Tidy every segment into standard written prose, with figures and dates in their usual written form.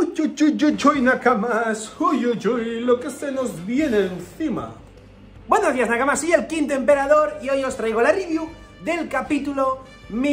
Uy, Nakamas, uy, lo que se nos viene encima. Buenos días, Nakamas, soy el Quinto Emperador y hoy os traigo la review del capítulo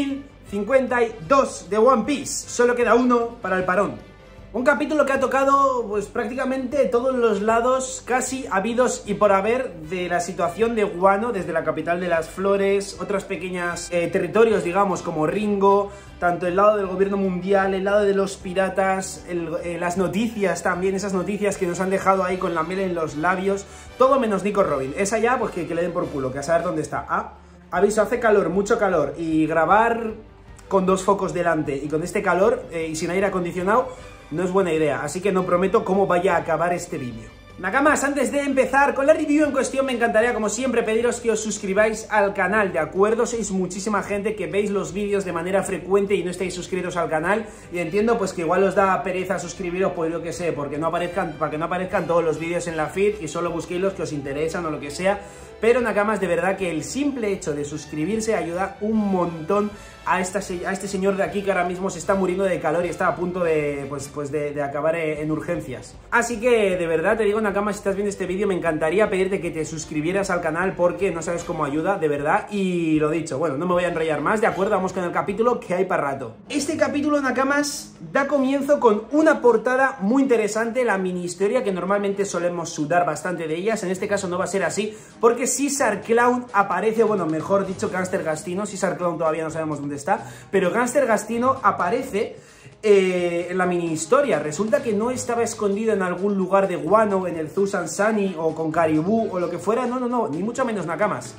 1052 de One Piece. Solo queda uno para el parón. Un capítulo que ha tocado pues prácticamente todos los lados casi habidos y por haber de la situación de Wano, desde la capital de las flores, otros pequeños territorios, digamos, como Ringo, tanto el lado del gobierno mundial, el lado de los piratas, las noticias también, esas noticias que nos han dejado ahí con la miel en los labios, todo menos Nico Robin. Esa ya, pues que le den por culo, que a saber dónde está. Aviso, hace calor, mucho calor, y grabar con dos focos delante y con este calor y sin aire acondicionado no es buena idea, así que no prometo cómo vaya a acabar este vídeo. Nakamas, antes de empezar con la review en cuestión, me encantaría, como siempre, pediros que os suscribáis al canal, ¿de acuerdo? Sois muchísima gente que veis los vídeos de manera frecuente y no estáis suscritos al canal, y entiendo pues que igual os da pereza suscribiros, pues yo que sé, porque no aparezcan, para que no aparezcan todos los vídeos en la feed y solo busquéis los que os interesan o lo que sea, pero Nakamas, de verdad que el simple hecho de suscribirse ayuda un montón a este señor de aquí que ahora mismo se está muriendo de calor y está a punto de, de acabar en urgencias. Así que, de verdad, te digo, Nakamas, si estás viendo este vídeo, me encantaría pedirte que te suscribieras al canal porque no sabes cómo ayuda, de verdad, y lo dicho, bueno, no me voy a enrollar más, ¿de acuerdo? Vamos con el capítulo que hay para rato. Este capítulo, Nakamas, da comienzo con una portada muy interesante, la mini historia que normalmente solemos sudar bastante de ellas, en este caso no va a ser así, porque Caesar Clown aparece, bueno, mejor dicho, Gangster Gastino. Caesar Clown todavía no sabemos dónde está, pero Gangster Gastino aparece en la mini historia. Resulta que no estaba escondido en algún lugar de Wano, en el Thousand Sunny o con Caribou o lo que fuera, no, ni mucho menos, Nakamas.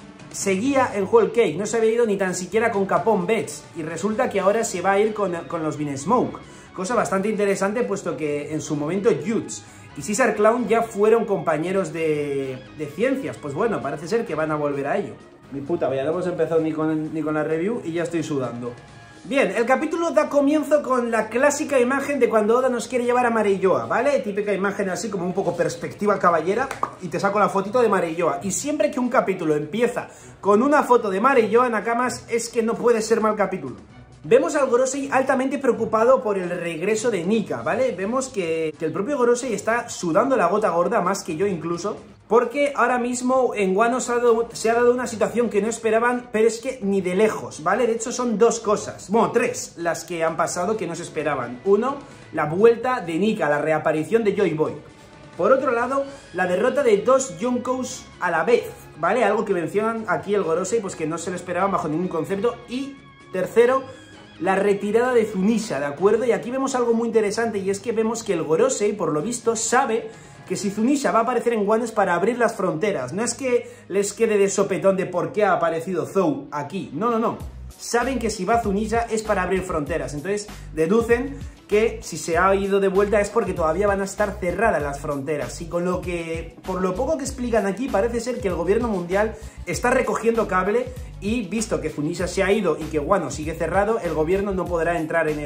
Seguía en Whole Cake, no se había ido ni tan siquiera con Capone Bets, y resulta que ahora se va a ir con los Vinsmoke, cosa bastante interesante puesto que en su momento Yuts y Caesar Clown ya fueron compañeros de ciencias. Pues bueno, parece ser que van a volver a ello. Mi puta, ya no hemos empezado ni con la review y ya estoy sudando. Bien, el capítulo da comienzo con la clásica imagen de cuando Oda nos quiere llevar a Mareioa, ¿vale? Típica imagen así como un poco perspectiva caballera, y te saco la fotito de Mareioa. Y siempre que un capítulo empieza con una foto de Mareioa, Nakamas, es que no puede ser mal capítulo. Vemos al Gorosei altamente preocupado por el regreso de Nika, ¿vale? Vemos que el propio Gorosei está sudando la gota gorda, más que yo incluso, porque ahora mismo en Wano se ha dado una situación que no esperaban, pero es que ni de lejos, ¿vale? De hecho son dos cosas, bueno, tres, las que han pasado que no se esperaban. Uno, la vuelta de Nika, la reaparición de Joy Boy. Por otro lado, la derrota de dos Yonkous a la vez, ¿vale? Algo que mencionan aquí el Gorosei, pues que no se lo esperaban bajo ningún concepto. Y tercero, la retirada de Zunisha, ¿de acuerdo? Y aquí vemos algo muy interesante, y es que vemos que el Gorosei, por lo visto, sabe que si Zunisha va a aparecer en Wano es para abrir las fronteras. No es que les quede de sopetón de por qué ha aparecido Zou aquí, no. Saben que si va Zunisha es para abrir fronteras, entonces deducen que si se ha ido de vuelta es porque todavía van a estar cerradas las fronteras. Y con lo que, por lo poco que explican aquí, parece ser que el gobierno mundial está recogiendo cable, y visto que Zunisha se ha ido y que Wano sigue cerrado, el gobierno no podrá entrar en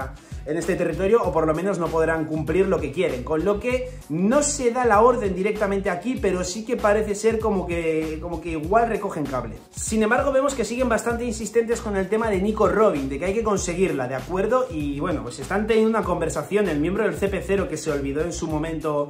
este territorio, o por lo menos no podrán cumplir lo que quieren, con lo que no se da la orden directamente aquí, pero sí que parece ser como que igual recogen cable. Sin embargo, vemos que siguen bastante insistentes con el tema de Nico Robin, de que hay que conseguirla, ¿de acuerdo? Y bueno, pues están teniendo una conversación, el miembro del CP0 que se olvidó en su momento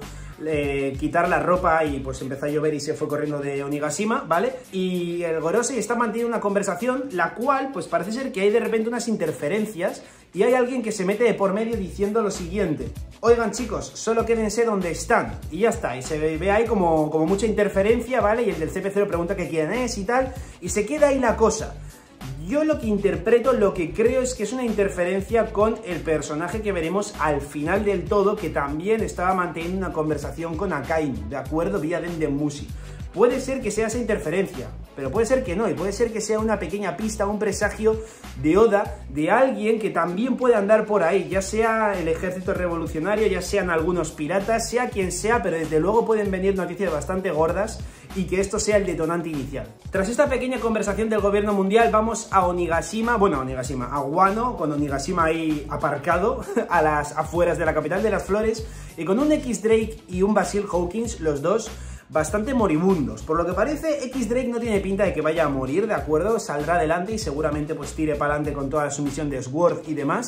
quitar la ropa y pues empezó a llover y se fue corriendo de Onigashima, ¿vale? Y el Gorosei está manteniendo una conversación, la cual pues parece ser que hay de repente unas interferencias y hay alguien que se mete de por medio diciendo lo siguiente: oigan chicos, solo quédense donde están, y ya está. Y se ve ahí como mucha interferencia, ¿vale? Y el del CP0 pregunta que quién es y tal, y se queda ahí la cosa. Yo lo que interpreto, lo que creo es que es una interferencia con el personaje que veremos al final del todo, que también estaba manteniendo una conversación con Akainu, ¿de acuerdo? Vía Dendemushi. Puede ser que sea esa interferencia, pero puede ser que no, y puede ser que sea una pequeña pista, un presagio de Oda, de alguien que también puede andar por ahí, ya sea el ejército revolucionario, ya sean algunos piratas, sea quien sea, pero desde luego pueden venir noticias bastante gordas y que esto sea el detonante inicial. Tras esta pequeña conversación del gobierno mundial, vamos a Onigashima, a Wano, con Onigashima ahí aparcado a las afueras de la capital de las flores, y con un X-Drake y un Basil Hawkins, los dos bastante moribundos. Por lo que parece, X-Drake no tiene pinta de que vaya a morir, ¿de acuerdo? Saldrá adelante y seguramente pues tire para adelante con toda su misión de Sword y demás.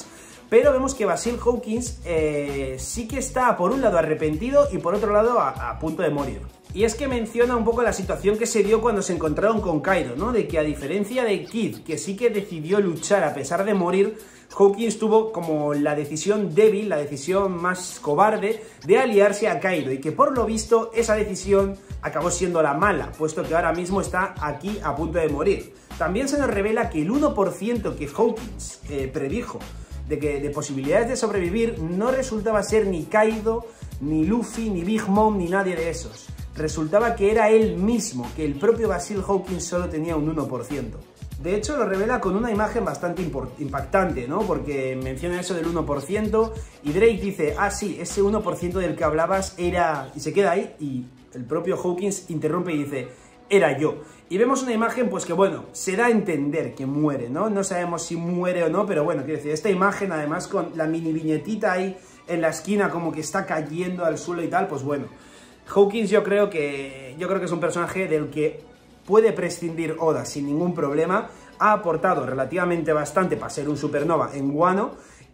pero vemos que Basil Hawkins sí que está por un lado arrepentido y por otro lado a punto de morir. Y es que menciona un poco la situación que se dio cuando se encontraron con Cairo, ¿no? De que a diferencia de Kid, que sí que decidió luchar a pesar de morir, Hawkins tuvo como la decisión débil, la decisión más cobarde de aliarse a Cairo, y que por lo visto esa decisión acabó siendo la mala, puesto que ahora mismo está aquí a punto de morir. También se nos revela que el 1% que Hawkins predijo de posibilidades de sobrevivir no resultaba ser ni Kaido, ni Luffy, ni Big Mom, ni nadie de esos. Resultaba que era él mismo, que el propio Basil Hawkins solo tenía un 1%. De hecho, lo revela con una imagen bastante impactante, ¿no? Porque menciona eso del 1% y Drake dice, ah, sí, ese 1% del que hablabas era... Y se queda ahí y el propio Hawkins interrumpe y dice, era yo. Y vemos una imagen, pues que bueno, se da a entender que muere, ¿no? No sabemos si muere o no, pero bueno, quiero decir, esta imagen además con la mini viñetita ahí en la esquina como que está cayendo al suelo y tal, pues bueno. Hawkins yo creo que es un personaje del que puede prescindir Oda sin ningún problema. Ha aportado relativamente bastante para ser un supernova en Wano.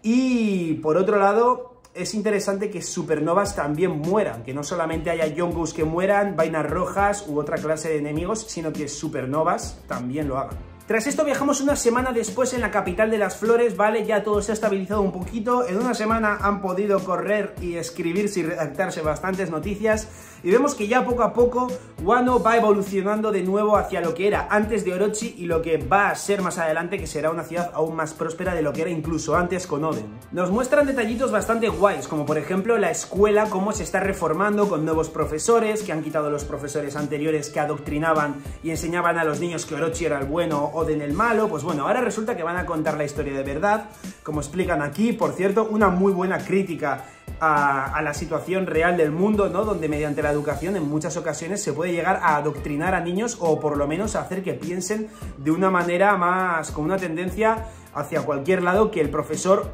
Y por otro lado, es interesante que supernovas también mueran, que no solamente haya Yonkus que mueran, vainas rojas u otra clase de enemigos, sino que supernovas también lo hagan. Tras esto viajamos una semana después en la capital de las flores, ¿vale? Ya todo se ha estabilizado un poquito. En una semana han podido correr y escribirse y redactarse bastantes noticias. Y vemos que ya poco a poco Wano va evolucionando de nuevo hacia lo que era antes de Orochi y lo que va a ser más adelante, que será una ciudad aún más próspera de lo que era incluso antes con Oden. Nos muestran detallitos bastante guays, como por ejemplo la escuela, cómo se está reformando con nuevos profesores, que han quitado los profesores anteriores que adoctrinaban y enseñaban a los niños que Orochi era el bueno, Oden el malo. Pues bueno, ahora resulta que van a contar la historia de verdad, como explican aquí. Por cierto, una muy buena crítica a la situación real del mundo, ¿no? Donde mediante la educación en muchas ocasiones se puede llegar a adoctrinar a niños o por lo menos a hacer que piensen de una manera más, con una tendencia hacia cualquier lado que el profesor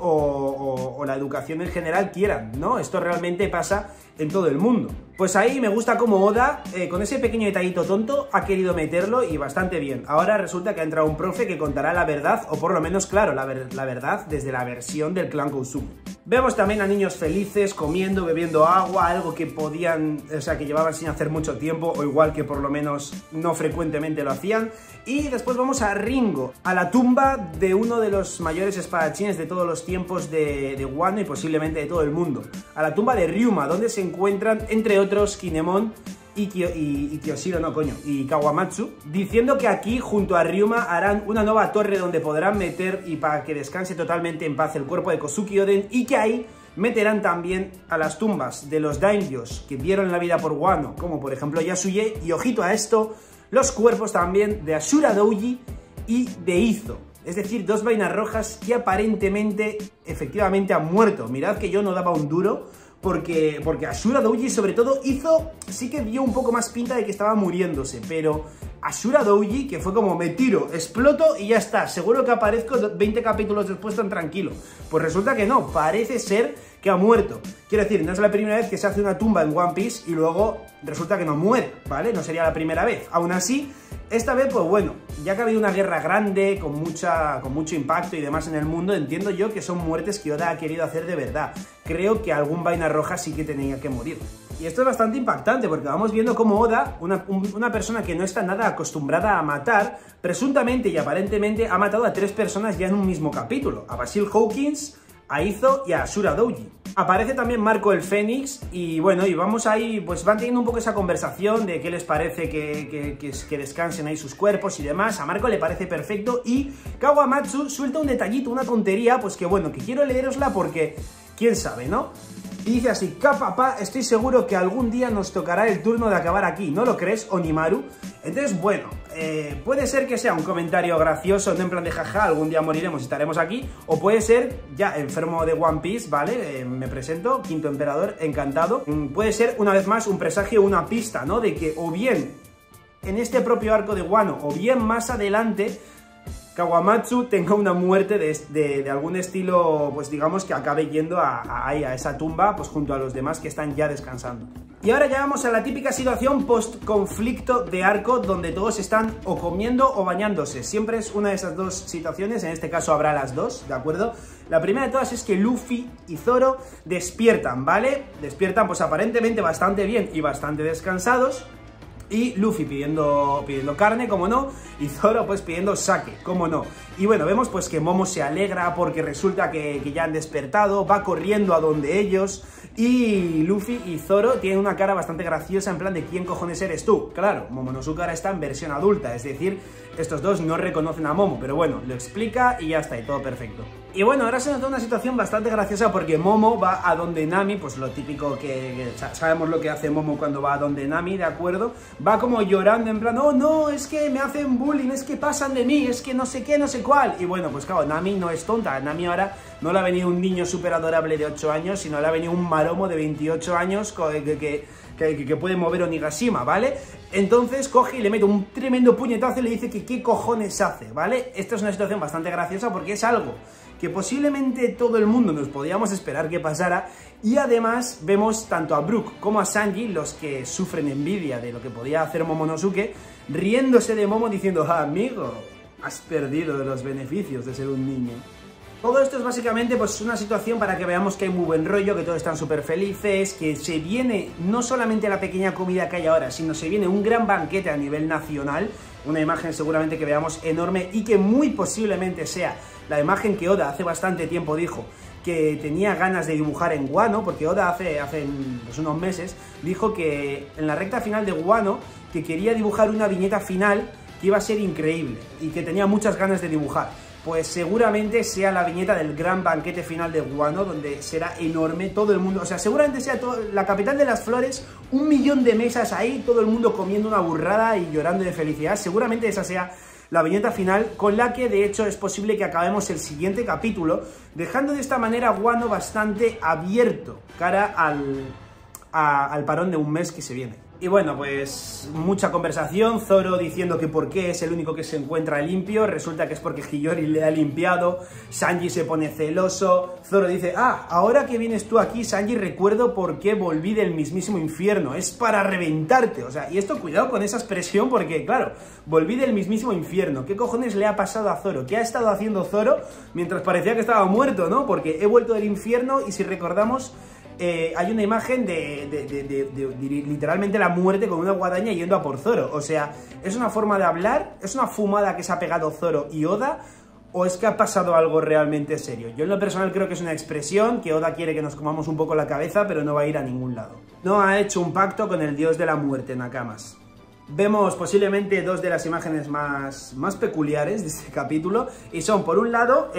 o la educación en general quieran, ¿no? Esto realmente pasa en todo el mundo. Pues ahí me gusta cómo Oda, con ese pequeño detallito tonto, ha querido meterlo y bastante bien. Ahora resulta que ha entrado un profe que contará la verdad, o por lo menos, claro, la verdad desde la versión del clan Kouzumi. Vemos también a niños felices, comiendo, bebiendo agua, algo que podían, o sea, que llevaban sin hacer mucho tiempo, o igual que por lo menos no frecuentemente lo hacían. Y después vamos a Ringo, a la tumba de uno de los mayores espadachines de todos los tiempos de Wano y posiblemente de todo el mundo. A la tumba de Ryuma, donde se encuentran, entre otros, Kinemon y Kyoshiro, no coño, y Kawamatsu, diciendo que aquí junto a Ryuma harán una nueva torre donde podrán meter y para que descanse totalmente en paz el cuerpo de Kozuki Oden, y que ahí meterán también a las tumbas de los daimyos que dieron la vida por Wano, como por ejemplo Yasuye, y ojito a esto, los cuerpos también de Ashura Douji y de Izo. Es decir, dos vainas rojas que aparentemente, efectivamente han muerto. Mirad que yo no daba un duro, porque Ashura Douji sobre todo Izo sí que dio un poco más pinta de que estaba muriéndose, pero Ashura Douji, que fue como me tiro, exploto y ya está, seguro que aparezco 20 capítulos después tan tranquilo. Pues resulta que no, parece ser que ha muerto. Quiero decir, no es la primera vez que se hace una tumba en One Piece y luego resulta que no muere, ¿vale? No sería la primera vez. Aún así, esta vez, pues bueno, ya que ha habido una guerra grande, con mucho impacto y demás en el mundo, entiendo yo que son muertes que Oda ha querido hacer de verdad. Creo que algún vaina roja sí que tenía que morir. Y esto es bastante impactante porque vamos viendo cómo Oda, una persona que no está nada acostumbrada a matar, presuntamente y aparentemente ha matado a 3 personas ya en un mismo capítulo. A Basil Hawkins, a Izo y a Ashura Douji. Aparece también Marco el Fénix y bueno, y vamos ahí, pues van teniendo un poco esa conversación de qué les parece que descansen ahí sus cuerpos y demás. A Marco le parece perfecto y Kawamatsu suelta un detallito, una tontería, pues que bueno, que quiero leerosla porque quién sabe, ¿no? Y dice así: papá, estoy seguro que algún día nos tocará el turno de acabar aquí, ¿no lo crees, Onimaru? Entonces, bueno, puede ser que sea un comentario gracioso, no en plan de jaja, algún día moriremos y estaremos aquí, o puede ser, ya enfermo de One Piece, ¿vale? Me presento, Quinto Emperador, encantado. Puede ser, una vez más, un presagio, una pista, ¿no? De que o bien en este propio arco de Wano, o bien más adelante, Kawamatsu tenga una muerte de algún estilo, pues digamos que acabe yendo a esa tumba, pues junto a los demás que están ya descansando. Y ahora ya vamos a la típica situación post-conflicto de arco donde todos están o comiendo o bañándose. Siempre es una de esas dos situaciones, en este caso habrá las dos, ¿de acuerdo? La primera de todas es que Luffy y Zoro despiertan, ¿vale? Despiertan pues aparentemente bastante bien y bastante descansados. Y Luffy pidiendo carne, como no, y Zoro pues pidiendo sake, como no. Y bueno, vemos pues que Momo se alegra porque resulta que ya han despertado, va corriendo a donde ellos, y Luffy y Zoro tienen una cara bastante graciosa en plan de ¿quién cojones eres tú? Claro, Momonosuke ahora está en versión adulta, es decir, estos dos no reconocen a Momo, pero bueno, lo explica y ya está, y todo perfecto. Y bueno, ahora se nos da una situación bastante graciosa porque Momo va a donde Nami, pues lo típico que sabemos lo que hace Momo cuando va a donde Nami, ¿de acuerdo? Va como llorando en plan, oh no, es que me hacen bullying, es que pasan de mí, es que no sé qué, no sé cuál. Y bueno, pues claro, Nami no es tonta, Nami ahora no le ha venido un niño súper adorable de 8 años, sino le ha venido un maromo de 28 años que puede mover Onigashima, ¿vale? Entonces coge y le mete un tremendo puñetazo y le dice que qué cojones hace, ¿vale? Esta es una situación bastante graciosa porque es algo que posiblemente todo el mundo nos podíamos esperar que pasara, y además vemos tanto a Brook como a Sanji, los que sufren envidia de lo que podía hacer Momonosuke, riéndose de Momo diciendo, amigo, has perdido los beneficios de ser un niño. Todo esto es básicamente pues una situación para que veamos que hay muy buen rollo, que todos están súper felices, que se viene no solamente la pequeña comida que hay ahora, sino se viene un gran banquete a nivel nacional, una imagen seguramente que veamos enorme y que muy posiblemente sea la imagen que Oda hace bastante tiempo dijo que tenía ganas de dibujar en Wano, porque Oda hace pues unos meses dijo que en la recta final de Wano que quería dibujar una viñeta final que iba a ser increíble y que tenía muchas ganas de dibujar. Pues seguramente sea la viñeta del gran banquete final de Wano, donde será enorme, todo el mundo, o sea, seguramente sea la capital de las flores, 1 millón de mesas ahí, todo el mundo comiendo una burrada y llorando de felicidad, seguramente esa sea la viñeta final, con la que de hecho es posible que acabemos el siguiente capítulo, dejando de esta manera Wano bastante abierto cara al parón de un mes que se viene. Y bueno, pues mucha conversación, Zoro diciendo que por qué es el único que se encuentra limpio, resulta que es porque Hiyori le ha limpiado, Sanji se pone celoso, Zoro dice, ahora que vienes tú aquí, Sanji, recuerdo por qué volví del mismísimo infierno, es para reventarte, o sea, y esto cuidado con esa expresión porque, claro, volví del mismísimo infierno, ¿qué cojones le ha pasado a Zoro? ¿Qué ha estado haciendo Zoro mientras parecía que estaba muerto, no? Porque he vuelto del infierno y si recordamos, hay una imagen de literalmente la muerte con una guadaña yendo a por Zoro. O sea, ¿es una forma de hablar? ¿Es una fumada que se ha pegado Zoro y Oda? ¿O es que ha pasado algo realmente serio? Yo en lo personal creo que es una expresión que Oda quiere que nos comamos un poco la cabeza, pero no va a ir a ningún lado. No ha hecho un pacto con el dios de la muerte, Nakamas. Vemos posiblemente dos de las imágenes más peculiares de este capítulo, y son, por un lado,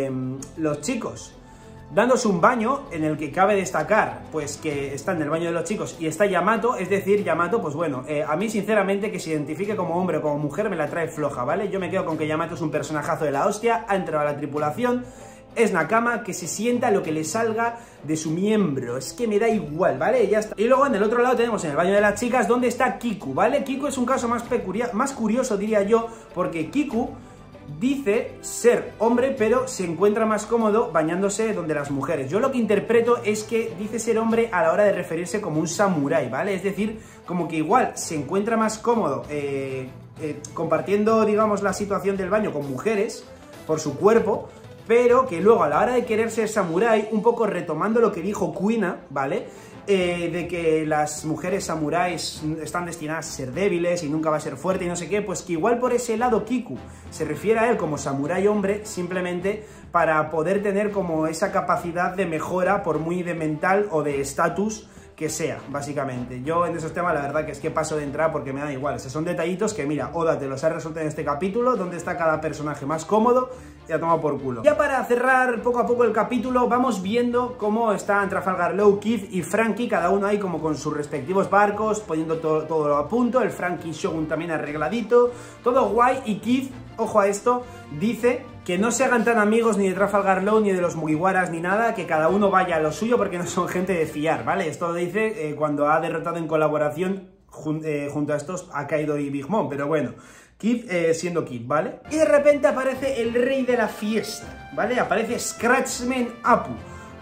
los chicos dándose un baño, en el que cabe destacar pues que está en el baño de los chicos y está Yamato, es decir, Yamato, pues bueno, a mí sinceramente que se identifique como hombre o como mujer me la trae floja, ¿vale? Yo me quedo con que Yamato es un personajazo de la hostia, ha entrado a la tripulación, es Nakama, que se sienta lo que le salga de su miembro, es que me da igual, ¿vale? Ya está. Y luego en el otro lado tenemos en el baño de las chicas donde está Kiku, ¿vale? Kiku es un caso más curioso, diría yo, porque Kiku dice ser hombre, pero se encuentra más cómodo bañándose donde las mujeres. Yo lo que interpreto es que dice ser hombre a la hora de referirse como un samurái, ¿vale? Es decir, como que igual se encuentra más cómodo compartiendo, digamos, la situación del baño con mujeres por su cuerpo, pero que luego a la hora de querer ser samurái, un poco retomando lo que dijo Kuina, ¿vale? De que las mujeres samuráis están destinadas a ser débiles y nunca va a ser fuerte y no sé qué, pues que igual por ese lado Kiku se refiere a él como samurái hombre simplemente para poder tener como esa capacidad de mejora por muy de mental o de estatus que sea, básicamente. Yo en esos temas la verdad que es que paso de entrar porque me da igual, esos son detallitos que mira, Oda te los ha resuelto en este capítulo, donde está cada personaje más cómodo y ha tomado por culo. Ya para cerrar poco a poco el capítulo, vamos viendo cómo están Trafalgar Law, Kid y Franky, cada uno ahí como con sus respectivos barcos, poniendo todo a punto, el Franky Shogun también arregladito, todo guay, y Kid, ojo a esto, dice que no se hagan tan amigos ni de Trafalgar Law ni de los Mugiwaras ni nada, que cada uno vaya a lo suyo porque no son gente de fiar, ¿vale? Esto lo dice cuando ha derrotado en colaboración junto a estos a Kaido y Big Mom, pero bueno, Kid siendo Kid, ¿vale? Y de repente aparece el rey de la fiesta, ¿vale? Aparece Scratchman Apu,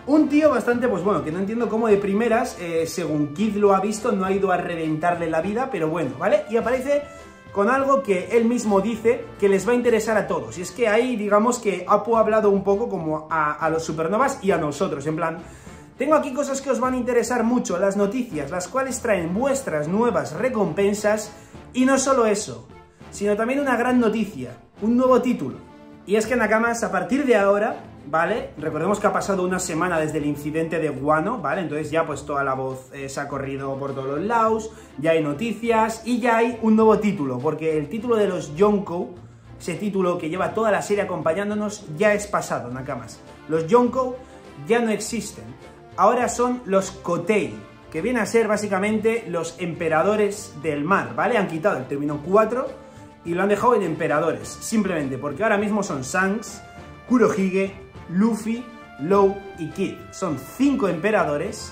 Un tío bastante, pues bueno, que no entiendo cómo de primeras, según Kid lo ha visto, no ha ido a reventarle la vida, pero bueno, ¿vale? Y aparece con algo que él mismo dice que les va a interesar a todos. Y es que ahí, digamos que Apu ha hablado un poco como a los supernovas y a nosotros, en plan... Tengo aquí cosas que os van a interesar mucho, las noticias, las cuales traen vuestras nuevas recompensas, y no solo eso, sino también una gran noticia, un nuevo título. Y es que Nakamas, a partir de ahora, ¿vale? Recordemos que ha pasado una semana desde el incidente de Wano, ¿vale? Entonces ya pues toda la voz se ha corrido por todos los lados, ya hay noticias y ya hay un nuevo título, porque el título de los Yonkou, ese título que lleva toda la serie acompañándonos, ya es pasado, Nakamas. Los Yonkou ya no existen, ahora son los Kotei, que vienen a ser básicamente los emperadores del mar, ¿vale? Han quitado el término 4 y lo han dejado en emperadores, simplemente porque ahora mismo son Shanks, Kurohige, Luffy, Law y Kid. Son 5 emperadores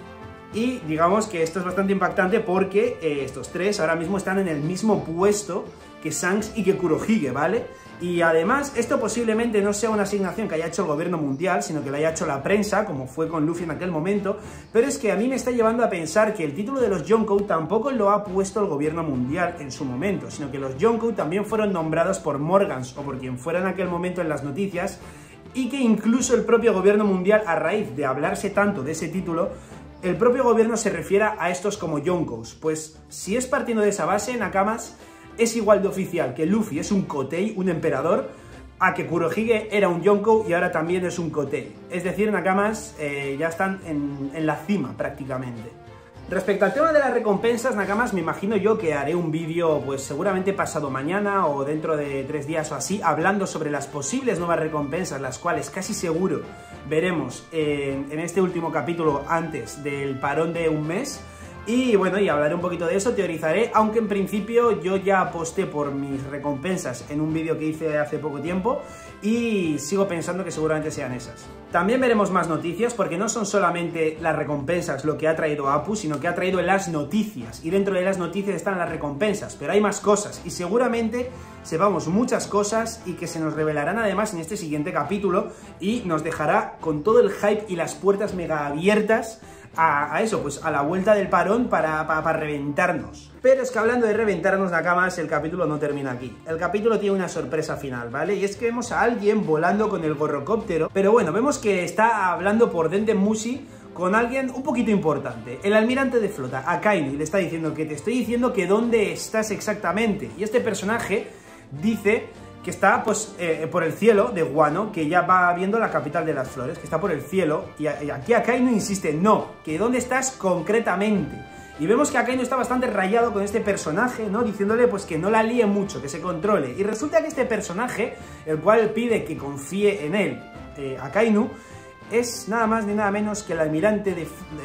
y digamos que esto es bastante impactante porque estos 3 ahora mismo están en el mismo puesto que Shanks y que Kurohige, ¿vale? Y además esto posiblemente no sea una asignación que haya hecho el gobierno mundial, sino que la haya hecho la prensa, como fue con Luffy en aquel momento, pero es que a mí me está llevando a pensar que el título de los Yonkou tampoco lo ha puesto el gobierno mundial en su momento, sino que los Yonkou también fueron nombrados por Morgans o por quien fuera en aquel momento en las noticias, y que incluso el propio gobierno mundial, a raíz de hablarse tanto de ese título, el propio gobierno se refiera a estos como Yonkous. Pues si es partiendo de esa base, Nakamas, es igual de oficial que Luffy es un Kotei, un emperador, a que Kurohige era un Yonkou y ahora también es un Kotei. Es decir, Nakamas ya están en la cima prácticamente. Respecto al tema de las recompensas, Nakamas, me imagino yo que haré un vídeo pues seguramente pasado mañana o dentro de 3 días o así, hablando sobre las posibles nuevas recompensas, las cuales casi seguro veremos en este último capítulo antes del parón de un mes. Y bueno, y hablaré un poquito de eso, teorizaré, aunque en principio yo ya aposté por mis recompensas en un vídeo que hice hace poco tiempo y sigo pensando que seguramente sean esas. También veremos más noticias porque no son solamente las recompensas lo que ha traído Apu, sino que ha traído las noticias, y dentro de las noticias están las recompensas, pero hay más cosas y seguramente sepamos muchas cosas y que se nos revelarán además en este siguiente capítulo y nos dejará con todo el hype y las puertas mega abiertas a eso, pues a la vuelta del parón para reventarnos. Pero es que hablando de reventarnos, Nakamas, el capítulo no termina aquí. El capítulo tiene una sorpresa final, ¿vale? Y es que vemos a alguien volando con el gorrocóptero, pero bueno, vemos que está hablando por Denden Mushi con alguien un poquito importante, el almirante de flota, Akainu, y le está diciendo que te estoy diciendo que dónde estás exactamente. Y este personaje dice que está pues por el cielo de Wano, que ya va viendo la capital de las flores, que está por el cielo, y aquí Akainu insiste, no, que dónde estás concretamente. Y vemos que Akainu está bastante rayado con este personaje, ¿no? Diciéndole pues que no la líe mucho, que se controle. Y resulta que este personaje, el cual pide que confíe en él, Akainu, es nada más ni nada menos que el almirante,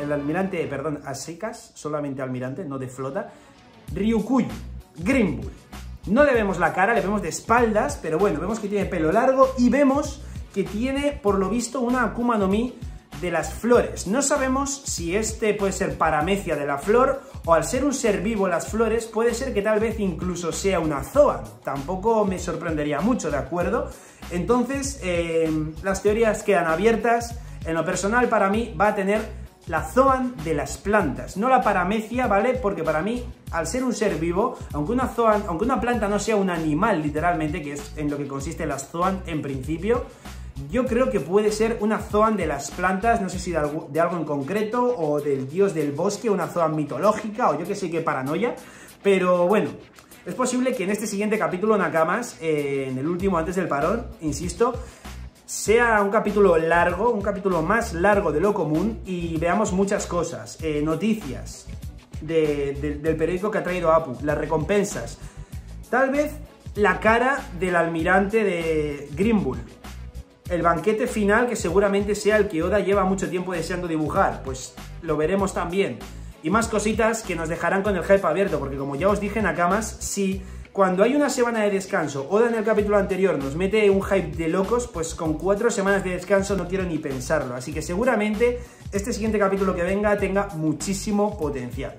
a secas, solamente almirante, no de flota, Ryukuyu, Green Bull. No le vemos la cara, le vemos de espaldas, pero bueno, vemos que tiene pelo largo y vemos que tiene, por lo visto, una Akuma no Mi de las flores. No sabemos si este puede ser paramecia de la flor o al ser un ser vivo las flores puede ser que tal vez incluso sea una Zoan. Tampoco me sorprendería mucho, ¿de acuerdo? Entonces, las teorías quedan abiertas. En lo personal, para mí, va a tener la Zoan de las plantas, no la paramecia, ¿vale? Porque para mí, al ser un ser vivo, aunque una planta no sea un animal literalmente, que es en lo que consiste las Zoan en principio, yo creo que puede ser una Zoan de las plantas, no sé si de algo en concreto, o del dios del bosque, una Zoan mitológica, o yo que sé qué paranoia, pero bueno, es posible que en este siguiente capítulo, Nakamas, en el último antes del parón, insisto, sea un capítulo largo, un capítulo más largo de lo común y veamos muchas cosas, noticias del periódico que ha traído Apu, las recompensas, tal vez la cara del almirante de Green Bull, el banquete final que seguramente sea el que Oda lleva mucho tiempo deseando dibujar, pues lo veremos también, y más cositas que nos dejarán con el hype abierto, porque como ya os dije, Nakamas, si cuando hay una semana de descanso, Oda en el capítulo anterior nos mete un hype de locos, pues con 4 semanas de descanso no quiero ni pensarlo. Así que seguramente este siguiente capítulo que venga tenga muchísimo potencial.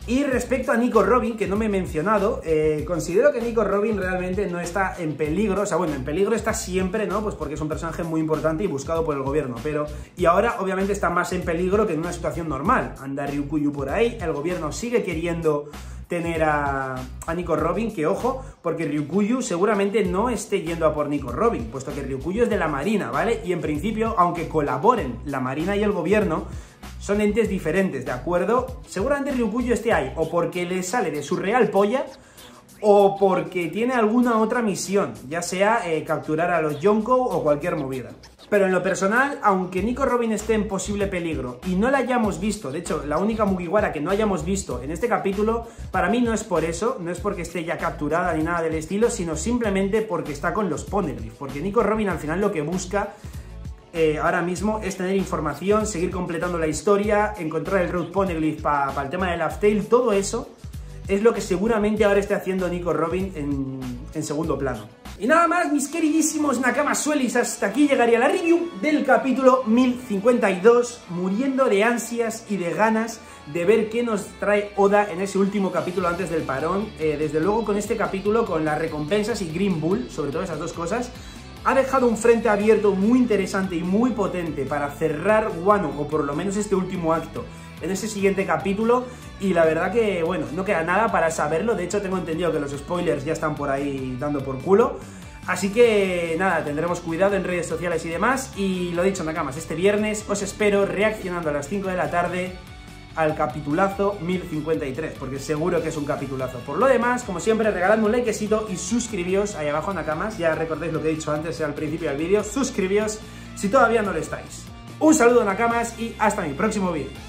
Y respecto a Nico Robin, que no me he mencionado, considero que Nico Robin realmente no está en peligro. O sea, bueno, en peligro está siempre, ¿no? Pues porque es un personaje muy importante y buscado por el gobierno. Y ahora, obviamente, está más en peligro que en una situación normal. Anda Ryukuyu por ahí, el gobierno sigue queriendo tener a Nico Robin, que ojo, porque Ryukuyu seguramente no esté yendo a por Nico Robin, puesto que Ryukuyu es de la Marina, ¿vale? Y en principio, aunque colaboren la Marina y el gobierno, son entes diferentes, ¿de acuerdo? Seguramente Ryukuyu esté ahí, o porque le sale de su real polla, o porque tiene alguna otra misión, ya sea capturar a los Yonkou o cualquier movida. Pero en lo personal, aunque Nico Robin esté en posible peligro y no la hayamos visto, de hecho, la única Mugiwara que no hayamos visto en este capítulo, para mí no es por eso, no es porque esté ya capturada ni nada del estilo, sino simplemente porque está con los Poneglyph, porque Nico Robin al final lo que busca ahora mismo es tener información, seguir completando la historia, encontrar el Road Poneglyph para el tema de Laugh Tale, todo eso es lo que seguramente ahora esté haciendo Nico Robin en segundo plano. Y nada más, mis queridísimos Nakama-suelis, hasta aquí llegaría la review del capítulo 1052, muriendo de ansias y de ganas de ver qué nos trae Oda en ese último capítulo antes del parón. Desde luego con este capítulo, con las recompensas y Green Bull, sobre todo esas dos cosas, ha dejado un frente abierto muy interesante y muy potente para cerrar Wano, o por lo menos este último acto, en ese siguiente capítulo. Y la verdad que, bueno, no queda nada para saberlo. De hecho, tengo entendido que los spoilers ya están por ahí dando por culo. Así que, nada, tendremos cuidado en redes sociales y demás. Y lo dicho, Nakamas, este viernes os espero reaccionando a las 5 de la tarde al capitulazo 1053, porque seguro que es un capitulazo. Por lo demás, como siempre, regaladme un likecito y suscribíos ahí abajo, Nakamas. Ya recordáis lo que he dicho antes al principio del vídeo. Suscribíos si todavía no lo estáis. Un saludo, Nakamas, y hasta mi próximo vídeo.